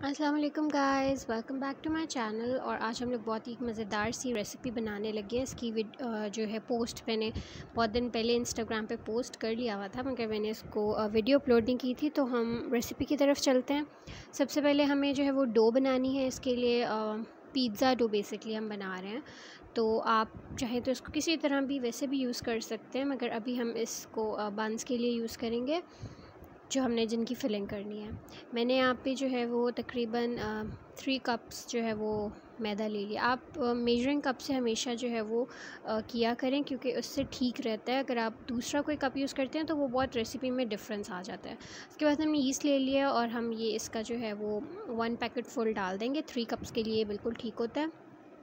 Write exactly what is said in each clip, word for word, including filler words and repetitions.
अस्सलाम वालेकुम guys, welcome back to my channel. और आज हम लोग बहुत ही मज़ेदार सी रेसिपी बनाने लगे हैं। इसकी विड अ, जो है पोस्ट मैंने बहुत दिन पहले इंस्टाग्राम पे पोस्ट कर लिया हुआ था, मगर मैंने इसको अ, वीडियो अपलोड नहीं की थी। तो हम रेसिपी की तरफ चलते हैं। सबसे पहले हमें जो है वो डो बनानी है। इसके लिए अ, पिज़्ज़ा डो बेसिकली हम बना रहे हैं। तो आप चाहें तो इसको किसी तरह भी वैसे भी यूज़ कर सकते हैं, मगर अभी हम इसको अ, बंस के लिए यूज़ करेंगे, जो हमने जिनकी फिलिंग करनी है। मैंने यहाँ पे जो है वो तकरीबन थ्री कप्स जो है वो मैदा ले लिया। आप मेजरिंग कप से हमेशा जो है वो आ, किया करें, क्योंकि उससे ठीक रहता है। अगर आप दूसरा कोई कप यूज़ करते हैं तो वो बहुत रेसिपी में डिफरेंस आ जाता है। उसके बाद हमने ईस्ट ले लिया और हम ये इसका जो है वो वन पैकेट फुल डाल देंगे। थ्री कप्स के लिए बिल्कुल ठीक होता है,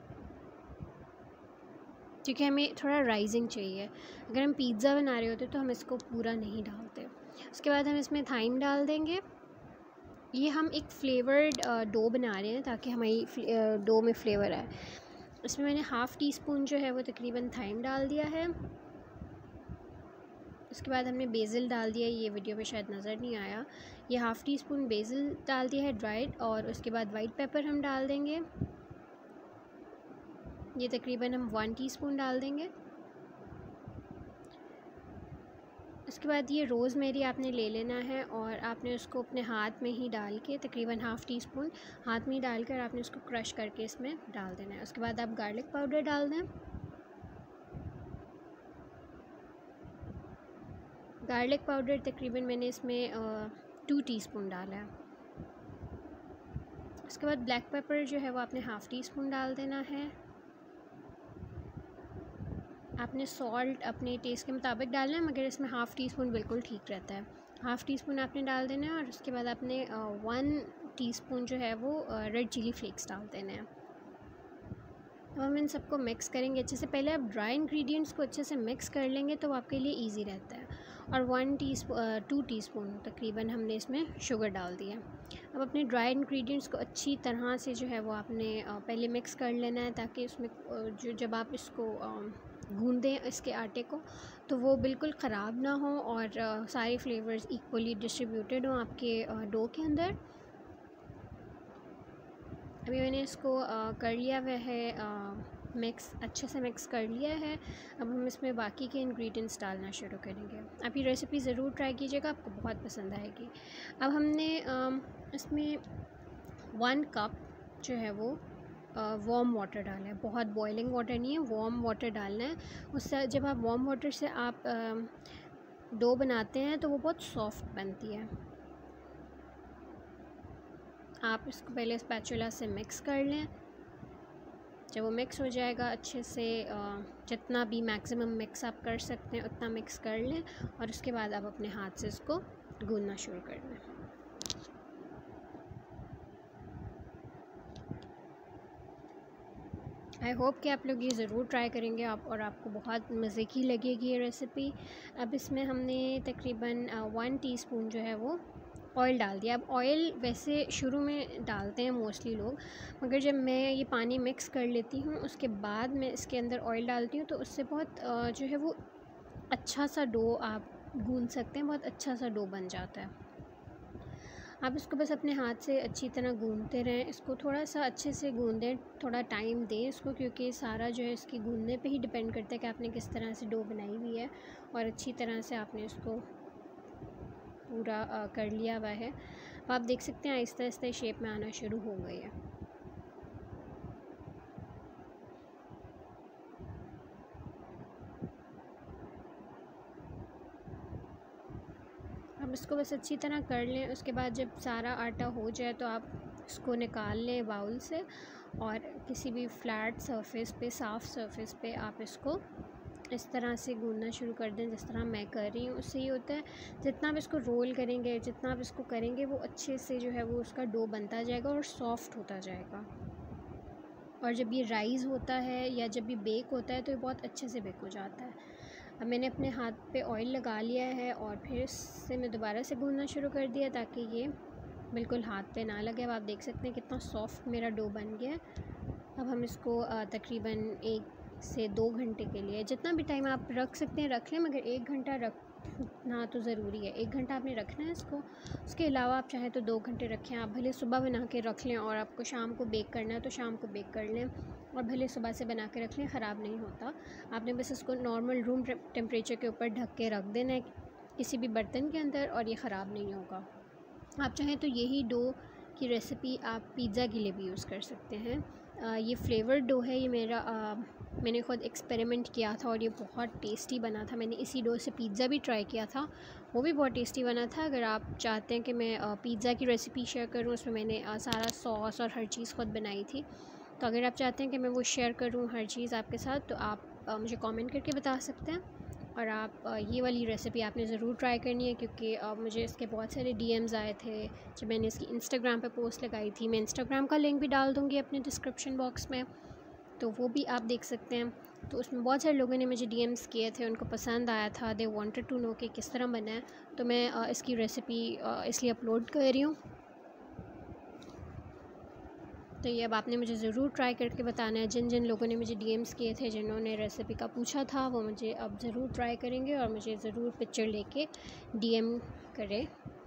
क्योंकि हमें थोड़ा राइजिंग चाहिए। अगर हम पिज़्ज़ा बना रहे होते तो हम इसको पूरा नहीं डालते। उसके बाद हम इसमें थाइम डाल देंगे। ये हम एक फ्लेवर्ड डो बना रहे हैं ताकि हमारी डो में फ्लेवर आए। इसमें मैंने हाफ़ टी स्पून जो है वो तकरीबन थाइम डाल दिया है। उसके बाद हमने बेसिल डाल दिया, ये वीडियो में शायद नज़र नहीं आया। ये हाफ़ टी स्पून बेसिल डाल दिया है ड्राइड। और उसके बाद वाइट पेपर हम डाल देंगे, ये तकरीबन हम वन टीस्पून डाल देंगे। उसके बाद ये रोज़मेरी आपने ले लेना है और आपने उसको अपने हाथ में ही डाल के तकरीबन हाफ़ टी स्पून हाथ में ही डालकर आपने उसको क्रश करके इसमें डाल देना है। उसके बाद आप गार्लिक पाउडर डाल दें। गार्लिक पाउडर तकरीबन मैंने इसमें टू टीस्पून डाला है। उसके बाद ब्लैक पेपर जो है वो आपने हाफ़ टी स्पून डाल देना है। आपने सॉल्ट अपने टेस्ट के मुताबिक डालना है, मगर इसमें हाफ़ टी स्पून बिल्कुल ठीक रहता है। हाफ़ टी स्पून आपने डाल देना है। और उसके बाद आपने वन टीस्पून जो है वो रेड चिली फ्लेक्स डाल देना है। अब हम इन सबको मिक्स करेंगे अच्छे से। पहले आप ड्राई इंग्रेडिएंट्स को अच्छे से मिक्स कर लेंगे तो आपके लिए इजी रहता है। और one tea two teaspoon तकरीबन हमने इसमें शुगर डाल दी है। अब अपने ड्राई इंग्रेडिएंट्स को अच्छी तरह से जो है वो आपने पहले मिक्स कर लेना है, ताकि उसमें जो जब आप इसको गूंदें इसके आटे को, तो वो बिल्कुल ख़राब ना हो और सारे फ्लेवर्स इक्वली डिस्ट्रीब्यूटेड हों आपके डो के अंदर। अभी मैंने इसको आ, कर लिया हुआ है आ, मिक्स, अच्छे से मिक्स कर लिया है। अब हम इसमें बाकी के इंग्रेडिएंट्स डालना शुरू करेंगे। आप ये रेसिपी ज़रूर ट्राई कीजिएगा, आपको बहुत पसंद आएगी। अब हमने आ, इसमें वन कप जो है वो वार्म वाटर डालना है। बहुत बॉइलिंग वाटर नहीं है, वार्म वाटर डालना है। उससे जब आप वार्म वाटर से आप डो बनाते हैं तो वो बहुत सॉफ्ट बनती है। आप इसको पहले स्पैचुला से मिक्स कर लें। जब वो मिक्स हो जाएगा अच्छे से, जितना भी मैक्सिमम मिक्स आप कर सकते हैं उतना मिक्स कर लें। और उसके बाद आप अपने हाथ से इसको गूंदना शुरू कर दें। आई होप कि आप लोग ये ज़रूर ट्राई करेंगे आप, और आपको बहुत मज़े की लगेगी ये रेसिपी। अब इसमें हमने तकरीबन वन टीस्पून जो है वो ऑयल डाल दिया। अब ऑयल वैसे शुरू में डालते हैं मोस्टली लोग, मगर जब मैं ये पानी मिक्स कर लेती हूँ उसके बाद मैं इसके अंदर ऑयल डालती हूँ, तो उससे बहुत जो है वो अच्छा सा डो आप गूंद सकते हैं। बहुत अच्छा सा डो बन जाता है। आप इसको बस अपने हाथ से अच्छी तरह गूंदते रहें। इसको थोड़ा सा अच्छे से गूंदें, थोड़ा टाइम दें इसको, क्योंकि सारा जो है इसके गूंदने पे ही डिपेंड करता है कि आपने किस तरह से डो बनाई हुई है और अच्छी तरह से आपने इसको पूरा आ, कर लिया हुआ है। अब आप देख सकते हैं आहिस्ता आहिस्ता शेप में आना शुरू हो गई है। अब इसको बस अच्छी तरह कर लें। उसके बाद जब सारा आटा हो जाए तो आप इसको निकाल लें बाउल से, और किसी भी फ्लैट सरफेस पे, साफ़ सरफेस पे आप इसको इस तरह से गूंदना शुरू कर दें, जिस तरह मैं कर रही हूँ। उससे ये होता है जितना आप इसको रोल करेंगे, जितना आप इसको करेंगे, वो अच्छे से जो है वो उसका डो बनता जाएगा और सॉफ्ट होता जाएगा। और जब ये राइज़ होता है या जब ये बेक होता है तो ये बहुत अच्छे से बेक हो जाता है। अब मैंने अपने हाथ पे ऑयल लगा लिया है और फिर इससे मैं दोबारा से गूंदना शुरू कर दिया, ताकि ये बिल्कुल हाथ पे ना लगे। अब आप देख सकते हैं कितना सॉफ्ट मेरा डो बन गया है। अब हम इसको तकरीबन एक से दो घंटे के लिए, जितना भी टाइम आप रख सकते हैं रख लें, मगर एक घंटा रख ना तो ज़रूरी है। एक घंटा आपने रखना है इसको। उसके अलावा आप चाहें तो दो घंटे रखें। आप भले सुबह बना के रख लें और आपको शाम को बेक करना है तो शाम को बेक कर लें, और भले सुबह से बना के रख लें, ख़राब नहीं होता। आपने बस इसको नॉर्मल रूम टेम्परेचर के ऊपर ढक के रख देना है किसी भी बर्तन के अंदर, और ये ख़राब नहीं होगा। आप चाहें तो यही डो की रेसिपी आप पिज़्ज़ा के लिए भी यूज़ कर सकते हैं। आ, ये फ्लेवर्ड डो है। ये मेरा आ, मैंने ख़ुद एक्सपेरिमेंट किया था और ये बहुत टेस्टी बना था। मैंने इसी डो से पिज़्ज़ा भी ट्राई किया था, वो भी बहुत टेस्टी बना था। अगर आप चाहते हैं कि मैं पिज़्ज़ा की रेसिपी शेयर करूँ, उसमें मैंने आ, सारा सॉस और हर चीज़ ख़ुद बनाई थी। तो अगर आप चाहते हैं कि मैं वो शेयर करूँ हर चीज़ आपके साथ, तो आप आ, मुझे कमेंट करके बता सकते हैं। और आप ये वाली रेसिपी आपने ज़रूर ट्राई करनी है, क्योंकि मुझे इसके बहुत सारे डीएम्स आए थे जब मैंने इसकी इंस्टाग्राम पे पोस्ट लगाई थी। मैं इंस्टाग्राम का लिंक भी डाल दूँगी अपने डिस्क्रिप्शन बॉक्स में, तो वो भी आप देख सकते हैं। तो उसमें बहुत सारे लोगों ने मुझे डीएम्स किए थे, उनको पसंद आया था, दे वांटेड टू नो कि किस तरह बना है। तो मैं इसकी रेसिपी इसलिए अपलोड कर रही हूँ। तो ये अब आपने मुझे ज़रूर ट्राई करके बताना है। जिन जिन लोगों ने मुझे डीएम्स किए थे, जिन्होंने रेसिपी का पूछा था, वो मुझे अब ज़रूर ट्राई करेंगे और मुझे ज़रूर पिक्चर लेके डीएम करें।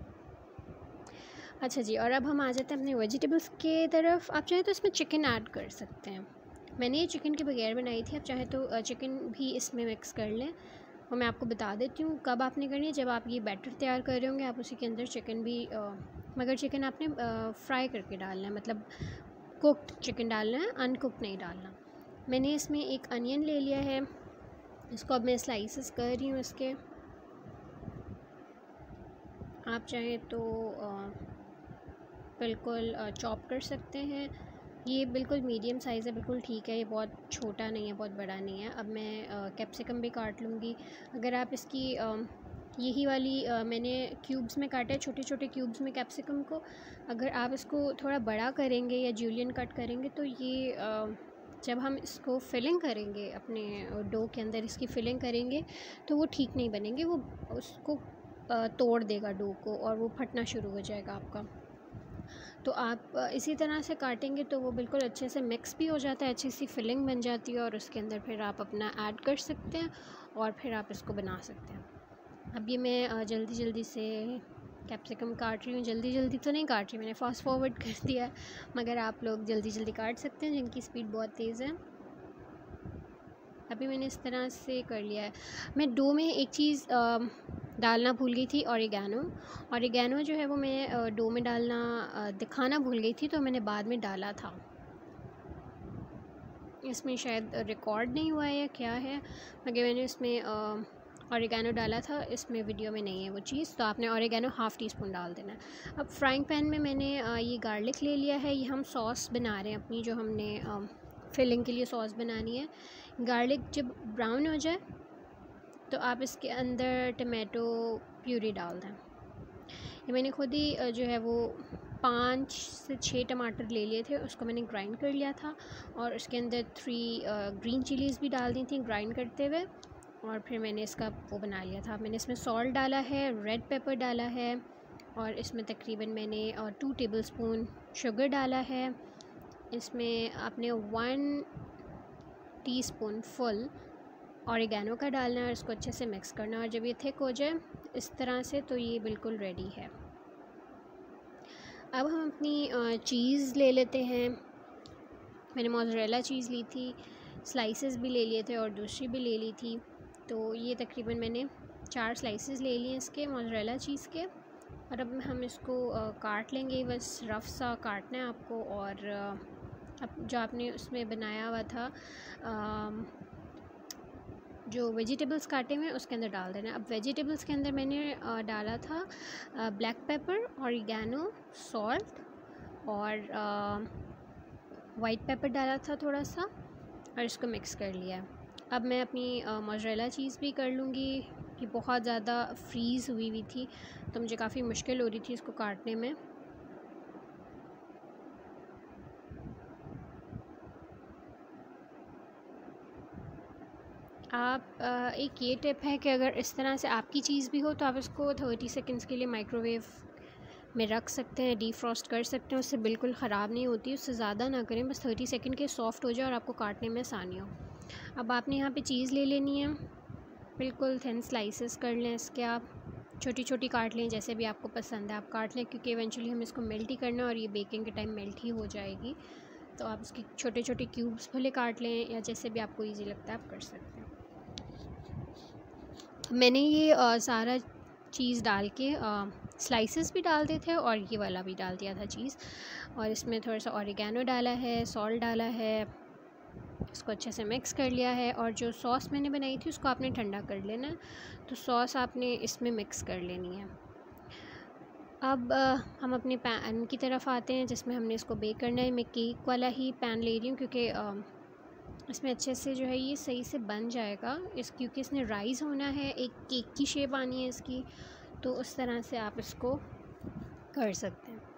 अच्छा जी, और अब हम आ जाते हैं अपने वेजिटेबल्स के तरफ। आप चाहें तो इसमें चिकन ऐड कर सकते हैं। मैंने ये चिकन के बगैर बनाई थी। आप चाहें तो चिकन भी इसमें मिक्स कर लें, और मैं आपको बता देती हूँ कब आपने करनी है। जब आप ये बैटर तैयार कर रहे होंगे, आप उसी के अंदर चिकन भी आ, मगर चिकन आपने फ्राई करके डालना है, मतलब कुक्ड चिकन डालना है, अनकुक्ड नहीं डालना। मैंने इसमें एक अनियन ले लिया है, इसको अब मैं स्लाइसेस कर रही हूँ इसके। आप चाहें तो बिल्कुल चॉप कर सकते हैं। ये बिल्कुल मीडियम साइज़ है, बिल्कुल ठीक है। ये बहुत छोटा नहीं है, बहुत बड़ा नहीं है। अब मैं कैप्सिकम भी काट लूँगी। अगर आप इसकी आ, यही वाली आ, मैंने क्यूब्स में काटा है, छोटे छोटे क्यूब्स में कैप्सिकम को। अगर आप इसको थोड़ा बड़ा करेंगे या जूलियन कट करेंगे, तो ये आ, जब हम इसको फिलिंग करेंगे, अपने डो के अंदर इसकी फिलिंग करेंगे, तो वो ठीक नहीं बनेंगे। वो उसको आ, तोड़ देगा डो को, और वो फटना शुरू हो जाएगा आपका। तो आप इसी तरह से काटेंगे तो वो बिल्कुल अच्छे से मिक्स भी हो जाता है, अच्छी सी फिलिंग बन जाती है, और उसके अंदर फिर आप अपना ऐड कर सकते हैं और फिर आप इसको बना सकते हैं। अब ये मैं जल्दी जल्दी से कैप्सिकम काट रही हूँ। जल्दी जल्दी तो नहीं काट रही, मैंने फास्ट फॉरवर्ड कर दिया है, मगर आप लोग जल्दी जल्दी काट सकते हैं जिनकी स्पीड बहुत तेज़ है। अभी मैंने इस तरह से कर लिया है। मैं डो में एक चीज़ डालना भूल गई थी, ऑरिगैनो। ऑरिगैनो जो है वो मैं डो में डालना दिखाना भूल गई थी, तो मैंने बाद में डाला था। इसमें शायद रिकॉर्ड नहीं हुआ है या क्या है, मगर मैंने इसमें ऑरिगैनो डाला था। इसमें वीडियो में नहीं है वो चीज़, तो आपने ऑरिगैनो हाफ़ टी स्पून डाल देना है। अब फ्राइंग पैन में मैंने ये गार्लिक ले लिया है। ये हम सॉस बना रहे हैं अपनी, जो हमने फिलिंग के लिए सॉस बनानी है। गार्लिक जब ब्राउन हो जाए तो आप इसके अंदर टमाटो प्यूरी डाल दें। ये मैंने खुद ही जो है वो पाँच से छः टमाटर ले लिए थे, उसको मैंने ग्राइंड कर लिया था, और उसके अंदर थ्री ग्रीन चिलीज़ भी डाल दी थी ग्राइंड करते हुए, और फिर मैंने इसका वो बना लिया था। मैंने इसमें सॉल्ट डाला है, रेड पेपर डाला है, और इसमें तकरीबन मैंने टू टेबल स्पून शुगर डाला है। इसमें आपने वन टीस्पून फुल ऑरिगैनो का डालना है, और इसको अच्छे से मिक्स करना है। और जब ये थिक हो जाए इस तरह से, तो ये बिल्कुल रेडी है। अब हम अपनी चीज़ ले लेते हैं। मैंने मोज़रेला चीज़ ली थी, स्लाइसेस भी ले लिए थे और दूसरी भी ले ली थी। तो ये तकरीबन मैंने चार स्लाइसेस ले लिए इसके मोज़रेला चीज़ के। और अब हम इसको काट लेंगे, बस रफ़ सा काटना है आपको। और अब जो आपने उसमें बनाया हुआ था, आ, जो वेजिटेबल्स काटे हुए उसके अंदर डाल देना। अब वेजिटेबल्स के अंदर मैंने आ, डाला था ब्लैक पेपर, ऑरिगैनो, सॉल्ट, और वाइट पेपर डाला था थोड़ा सा, और इसको मिक्स कर लिया। अब मैं अपनी मोज़रेला चीज़ भी कर लूँगी, कि बहुत ज़्यादा फ्रीज़ हुई हुई थी, तो मुझे काफ़ी मुश्किल हो रही थी इसको काटने में। आप एक ये टिप है कि अगर इस तरह से आपकी चीज़ भी हो, तो आप इसको थर्टी सेकंड्स के लिए माइक्रोवेव में रख सकते हैं, डीफ्रॉस्ट कर सकते हैं, उससे बिल्कुल ख़राब नहीं होती। उससे ज़्यादा ना करें, बस थर्टी सेकंड के सॉफ़्ट हो जाए और आपको काटने में आसानी हो। अब आपने यहाँ पे चीज़ ले लेनी है, बिल्कुल थिन स्लाइसेस कर लें इसके, आप छोटी छोटी काट लें, जैसे भी आपको पसंद है आप काट लें, क्योंकि इवेंचुअली हम इसको मेल्ट ही करना है और ये बेकिंग के टाइम मेल्ट ही हो जाएगी। तो आप इसकी छोटे छोटे क्यूब्स भले काट लें या जैसे भी आपको ईजी लगता है आप कर सकते हैं। मैंने ये आ, सारा चीज़ डाल के स्लाइसेस भी डाल दिए थे और ये वाला भी डाल दिया था चीज़, और इसमें थोड़ा सा ऑरिगेनो डाला है, सॉल्ट डाला है, इसको अच्छे से मिक्स कर लिया है। और जो सॉस मैंने बनाई थी उसको आपने ठंडा कर लेना है, तो सॉस आपने इसमें मिक्स कर लेनी है। अब आ, हम अपने पैन की तरफ आते हैं जिसमें हमने इसको बेक करना है। मैं केक वाला ही पैन ले रही हूँ क्योंकि इसमें अच्छे से जो है ये सही से बन जाएगा इस, क्योंकि इसने राइज़ होना है, एक केक की शेप आनी है इसकी, तो उस तरह से आप इसको कर सकते हैं।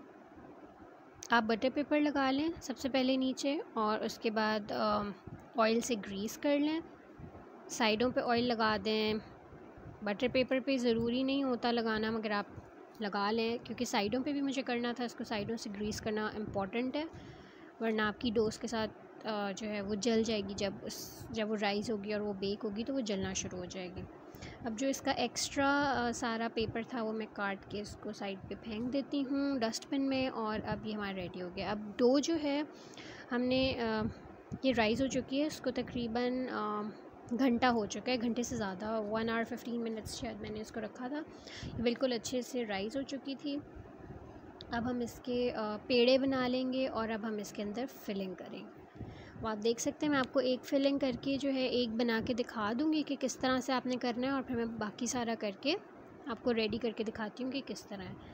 आप बटर पेपर लगा लें सबसे पहले नीचे, और उसके बाद ऑयल से ग्रीस कर लें, साइडों पे ऑयल लगा दें। बटर पेपर पे ज़रूरी नहीं होता लगाना, मगर आप लगा लें, क्योंकि साइडों पे भी मुझे करना था, इसको साइडों से ग्रीस करना इम्पॉर्टेंट है, वरना आपकी डोस के साथ जो है वो जल जाएगी। जब उस जब वो राइज़ होगी और वो बेक होगी तो वो जलना शुरू हो जाएगी। अब जो इसका एक्स्ट्रा सारा पेपर था वो मैं काट के इसको साइड पे फेंक देती हूँ डस्टबिन में, और अब ये हमारा रेडी हो गया। अब डो जो है हमने ये राइज़ हो चुकी है, इसको तकरीबन घंटा हो चुका है, घंटे से ज़्यादा, वन आवर फिफ्टीन मिनट्स शायद मैंने इसको रखा था। ये बिल्कुल अच्छे से राइज़ हो चुकी थी। अब हम इसके पेड़े बना लेंगे और अब हम इसके अंदर फिलिंग करेंगे। वो आप देख सकते हैं, मैं आपको एक फिलिंग करके जो है एक बना के दिखा दूँगी कि किस तरह से आपने करना है, और फिर मैं बाकी सारा करके आपको रेडी करके दिखाती हूँ कि किस तरह है।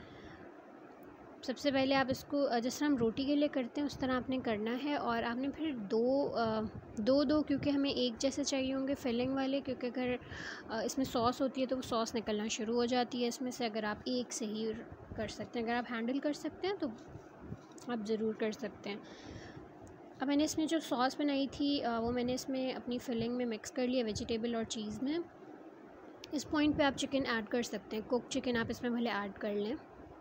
सबसे पहले आप इसको जिस तरह हम रोटी के लिए करते हैं उस तरह आपने करना है, और आपने फिर दो दो दो क्योंकि हमें एक जैसे चाहिए होंगे फिलिंग वाले, क्योंकि अगर इसमें सॉस होती है तो वो सॉस निकलना शुरू हो जाती है इसमें से। अगर आप एक से ही कर सकते हैं, अगर आप हैंडल कर सकते हैं तो आप ज़रूर कर सकते हैं। अब मैंने इसमें जो सॉस बनाई थी वो मैंने इसमें अपनी फिलिंग में मिक्स कर लिया, वेजिटेबल और चीज़ में। इस पॉइंट पे आप चिकन ऐड कर सकते हैं, कुक चिकन आप इसमें भले ऐड कर लें,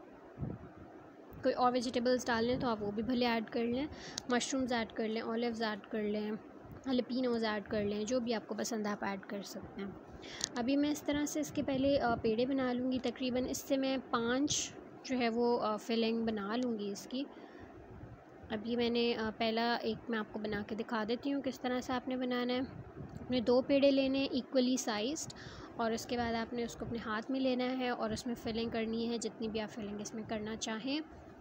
कोई और वेजिटेबल्स डाल लें तो आप वो भी भले ऐड कर लें, मशरूम्स ऐड कर लें, ऑलिव्स ऐड कर लें, जैलपिनोज़ ऐड कर लें, जो भी आपको पसंद है आप ऐड कर सकते हैं। अभी मैं इस तरह से इसके पहले पेड़े बना लूँगी, तकरीबन इससे मैं पाँच जो है वो फिलिंग बना लूँगी इसकी। अभी मैंने पहला एक मैं आपको बना के दिखा देती हूँ किस तरह से आपने बनाना है। अपने दो पेड़े लेने इक्वली साइज्ड, और उसके बाद आपने उसको अपने हाथ में लेना है और उसमें फिलिंग करनी है जितनी भी आप फिलिंग इसमें करना चाहें,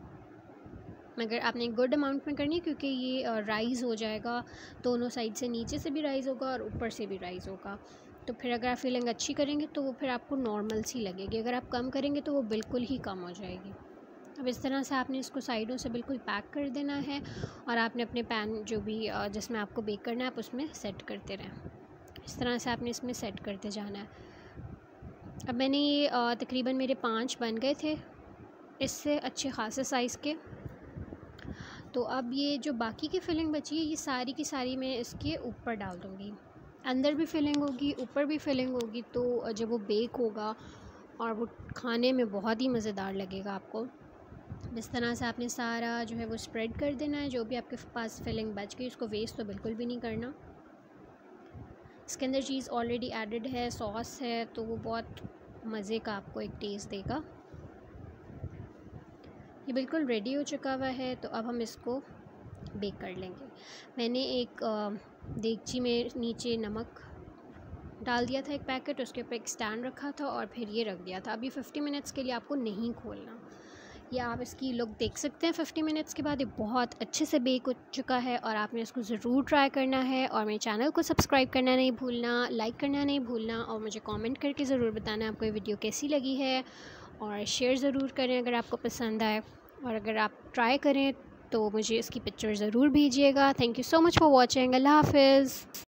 मगर आपने गुड अमाउंट में करनी है क्योंकि ये राइज़ हो जाएगा, दोनों साइड से, नीचे से भी राइज़ होगा और ऊपर से भी राइज़ होगा। तो फिर अगर आप फिलिंग अच्छी करेंगे तो वो फिर आपको नॉर्मल सी लगेगी, अगर आप कम करेंगे तो वो बिल्कुल ही कम हो जाएगी। अब इस तरह से आपने इसको साइडों से बिल्कुल पैक कर देना है, और आपने अपने पैन जो भी जिसमें आपको बेक करना है आप उसमें सेट करते रहें। इस तरह से आपने इसमें सेट करते जाना है। अब मैंने ये तकरीबन मेरे पाँच बन गए थे, इससे अच्छे खासे साइज़ के। तो अब ये जो बाकी की फिलिंग बची है ये सारी की सारी मैं इसके ऊपर डाल दूँगी, अंदर भी फिलिंग होगी ऊपर भी फिलिंग होगी, तो जब वो बेक होगा और वो खाने में बहुत ही मज़ेदार लगेगा आपको। इस तरह से आपने सारा जो है वो स्प्रेड कर देना है, जो भी आपके पास फिलिंग बच गई उसको वेस्ट तो बिल्कुल भी नहीं करना। इसके अंदर चीज़ ऑलरेडी एडेड है, सॉस है, तो वो बहुत मज़े का आपको एक टेस्ट देगा। ये बिल्कुल रेडी हो चुका हुआ है, तो अब हम इसको बेक कर लेंगे। मैंने एक देगची में नीचे नमक डाल दिया था एक पैकेट, उसके ऊपर एक स्टैंड रखा था और फिर ये रख दिया था। अभी फिफ्टी मिनट्स के लिए आपको नहीं खोलना, या आप इसकी लुक देख सकते हैं फिफ्टी मिनट्स के बाद ये बहुत अच्छे से बेक हो चुका है, और आपने इसको ज़रूर ट्राई करना है। और मेरे चैनल को सब्सक्राइब करना नहीं भूलना, लाइक करना नहीं भूलना, और मुझे कमेंट करके ज़रूर बताना आपको ये वीडियो कैसी लगी है, और शेयर ज़रूर करें अगर आपको पसंद आए, और अगर आप ट्राई करें तो मुझे इसकी पिक्चर ज़रूर भेजिएगा। Thank you so much for watching. अल्लाह हाफ़िज़।